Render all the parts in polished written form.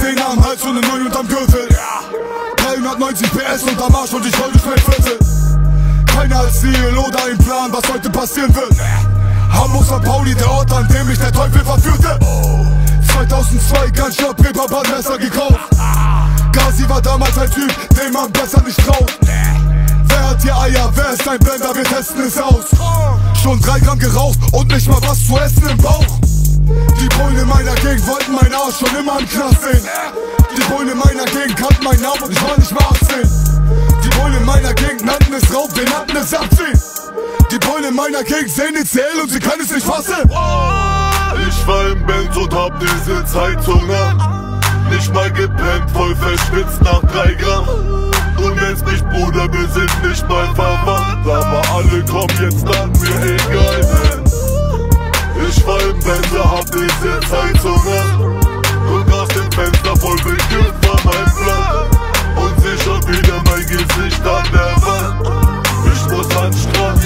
10 am Hals und eine 9 unterm Gürtel. 390 PS unterm Arsch und ich roll durch mein Viertel. Keiner als Ziel oder ein Plan, was heute passieren wird. Hamburg, St. Pauli, der Ort, an dem mich der Teufel verführte. 2002 ganz schnell Präparbandmesser gekauft. Gazi war damals ein Typ, dem man besser nicht traut. Wer hat hier Eier, wer ist ein Blender, wir testen es aus. Schon 3 Gramm geraucht und nicht mal was zu essen im Bauch. Die Bullen in meiner Gegend wollten meinen Arsch schon immer im Knast sehen. Die Bullen in meiner Gegend kannten meinen Namen und ich war nicht mal 18. Die Bullen in meiner Gegend nannten es Raub, wir nannten es Abziehen. Die Bullen in meiner Gegend sehen ECL und sie können es nicht fassen. Ich war im Benz und hab diese Zeithunger. Nicht mal gepennt, voll verschwitzt nach 3 Gramm. Du nennst mich Bruder, wir sind nicht mal verwandt. Aber alle kommen jetzt an mir, egal. Ich war im Benz, hab diese Zeithunger. Und aus dem Fenster voll bekühlt war mein Plan. Und seh schon wieder mein Gesicht an der Wand. Ich muss an den Strand.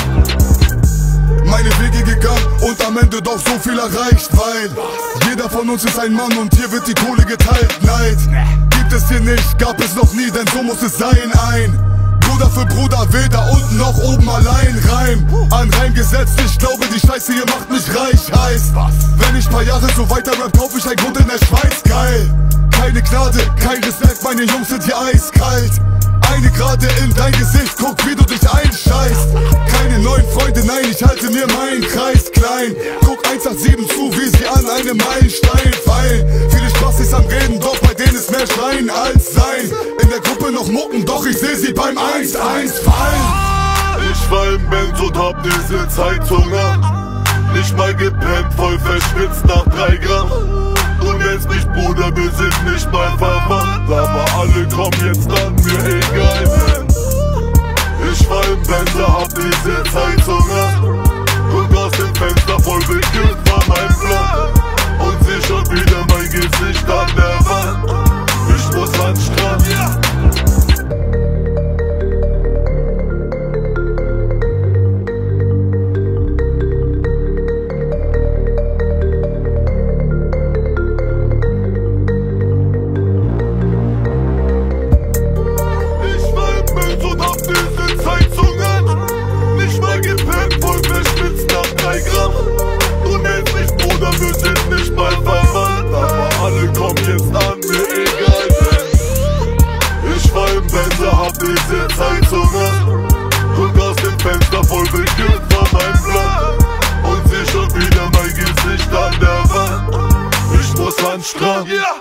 Meine Wege gegangen und am Ende doch so viel erreicht, weil jeder von uns ist ein Mann und hier wird die Kohle geteilt. Neid gibt es hier nicht, gab es noch nie, denn so muss es sein. Ein Bruder für Bruder, weder unten noch oben allein. Reim an Reim gesetzt, ich glaube die Scheiße hier macht mich reich. Heißt, wenn ich paar Jahre so weiter rap, kauf ich ein Grund in der Schweiz. Geil, keine Gnade, kein Respekt, meine Jungs sind hier eiskalt. Eine gerade in dein Gesicht, guck wie du dich einscheißt. Keine neuen Freunde, nein, ich halte mir meinen Kreis klein. Guck 187 zu, wie sie an einem Meilenstein feilen. Viele Spastis am Reden, doch bei denen ist mehr Schreien als Sein. In der Gruppe noch mucken, doch ich seh sie beim 1-1 fallen. Ich war im Benz und hab diese Zeithunger. Nicht mal gepennt, voll verschwitzt nach 3 Gramm. Du nennst mich Bruder, wir sind nicht mal verwandt. Aber alle kommen jetzt an mir, egal. Ich war im Benz, hab diese Zeithunger. Und aus dem Fenster voll bekühlt war mein Plan. Und seh schon wieder mein Gesicht an der Wand. Ich muss an den Strand. Du nennst mich Bruder, wir sind nicht mal verwandt. Aber alle kommen jetzt an mir, egal. Ich war im Benz, hab diese Zeithunger. Und aus dem Fenster voll bekühlt war mein Plan. Und seh schon wieder mein Gesicht an der Wand. Ich muss an den Strand.